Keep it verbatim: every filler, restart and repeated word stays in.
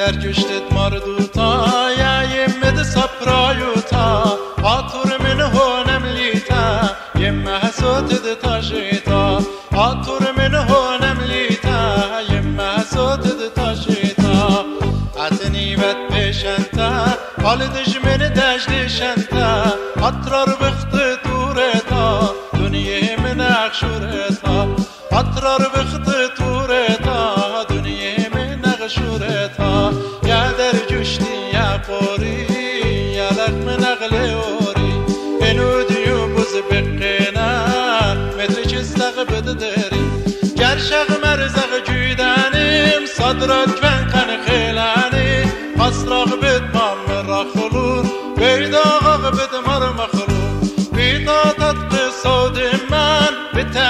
در گشتت مردوتا یا یمد سپرایوتا آتور من هونم لیتا یمه حسوتد تاشیتا آتور من هونم لیتا یمه حسوتد تاشیتا اتنی بد پیشنتا حال دجمن دجلشنتا اطرار بخت تورتا دنیه من اخشورتا اطرار بخت تورتا دنیه من اخشورتا یا در جشتی یا قوری یا لقم نقل اوری اینو دیو بز بقینا متر چستق بده داری گرشق مرزق جویدانیم صدرات کن قن خیلانی قصراغ بد مام رخلون بیداغ بد مر مخلون بیدا تطق صود من بتا